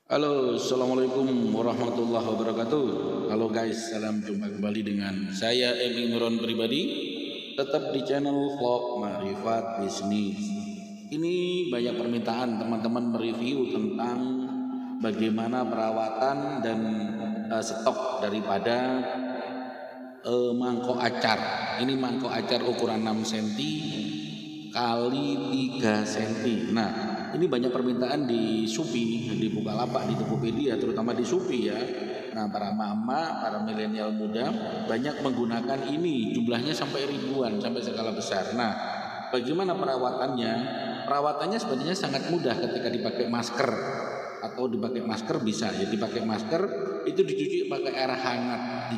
Halo, assalamualaikum warahmatullahi wabarakatuh. Halo guys, salam jumpa kembali dengan saya Emi Nuron pribadi. Tetap di channel vlog Marifat Bisnis. Ini banyak permintaan teman-teman mereview tentang bagaimana perawatan dan stok daripada mangkok acar. Ini mangkok acar ukuran 6 cm kali 3 cm. Nah, ini banyak permintaan di Shopee, di Bukalapak, di Tokopedia, terutama di Shopee ya. Nah, para mama, para milenial muda banyak menggunakan ini, jumlahnya sampai ribuan, sampai skala besar. Nah, bagaimana perawatannya? Perawatannya sebenarnya sangat mudah ketika dipakai masker atau dipakai masker bisa ya, dipakai masker itu dicuci pakai air hangat,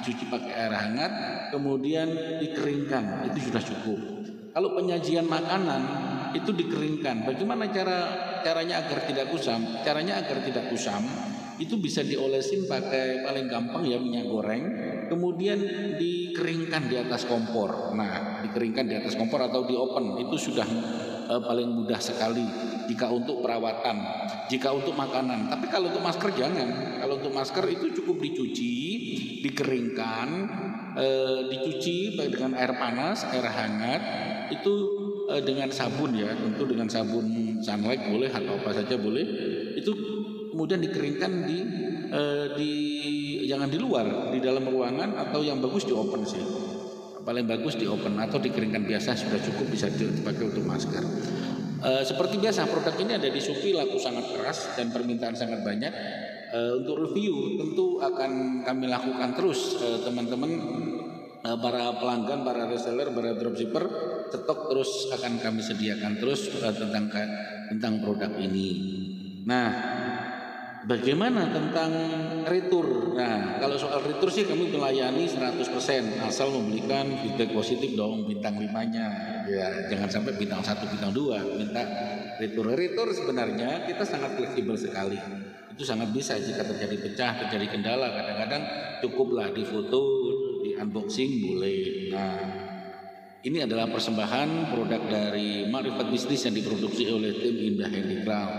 kemudian dikeringkan, itu sudah cukup. Kalau penyajian makanan itu dikeringkan. Bagaimana caranya agar tidak kusam? Caranya agar tidak kusam itu bisa diolesin pakai paling gampang ya minyak goreng, kemudian dikeringkan di atas kompor. Nah, dikeringkan di atas kompor atau di oven itu sudah paling mudah sekali jika untuk perawatan, jika untuk makanan. Tapi kalau untuk masker jangan. Kalau untuk masker itu cukup dicuci, dikeringkan, dicuci dengan air panas, air hangat, itu dengan sabun ya, tentu dengan sabun sunlight boleh atau apa saja boleh. Itu kemudian dikeringkan di jangan di luar, di dalam ruangan, atau yang bagus di oven sih. Paling bagus di oven atau dikeringkan biasa sudah cukup, bisa dipakai untuk masker. Seperti biasa produk ini ada di Shopee, laku sangat keras dan permintaan sangat banyak. Untuk review tentu akan kami lakukan terus, teman-teman. Para pelanggan, para reseller, para dropshipper, stok terus akan kami sediakan terus tentang produk ini. Nah, bagaimana tentang retur? Nah, kalau soal retur sih kami melayani 100%, asal memberikan feedback positif dong, bintang 5-nya. Ya, jangan sampai bintang 1, bintang 2, minta retur. Retur sebenarnya kita sangat fleksibel sekali. Itu sangat bisa jika terjadi pecah, terjadi kendala, kadang-kadang cukuplah difoto, di unboxing boleh. Nah, ini adalah persembahan produk dari Marifat Bisnis yang diproduksi oleh tim Indah Handicraft.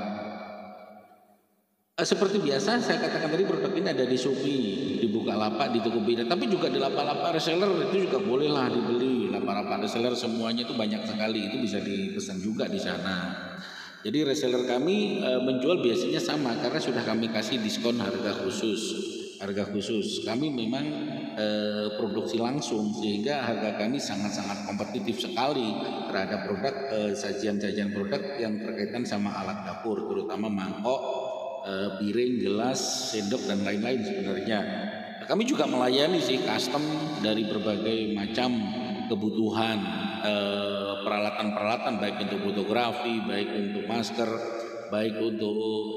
Seperti biasa saya katakan tadi, produk ini ada di Shopee, di Bukalapak, di Tokopedia, tapi juga di lapak-lapak reseller itu juga bolehlah dibeli. Lapak-lapak reseller semuanya itu banyak sekali, itu bisa dipesan juga di sana. Jadi reseller kami menjual biasanya sama karena sudah kami kasih diskon harga khusus. Kami memang produksi langsung sehingga harga kami sangat-sangat kompetitif sekali terhadap produk, sajian-sajian produk yang berkaitan sama alat dapur, terutama mangkok, piring, gelas, sendok dan lain-lain sebenarnya. Kami juga melayani sih custom dari berbagai macam kebutuhan, peralatan-peralatan baik untuk fotografi, baik untuk masker, baik untuk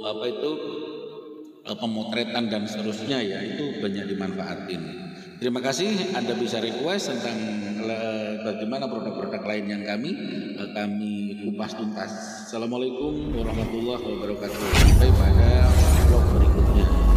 pemotretan dan seterusnya ya, itu banyak dimanfaatin. Terima kasih, Anda bisa request tentang bagaimana produk-produk lain yang kami kupas tuntas. Assalamualaikum warahmatullahi wabarakatuh. Sampai pada vlog berikutnya.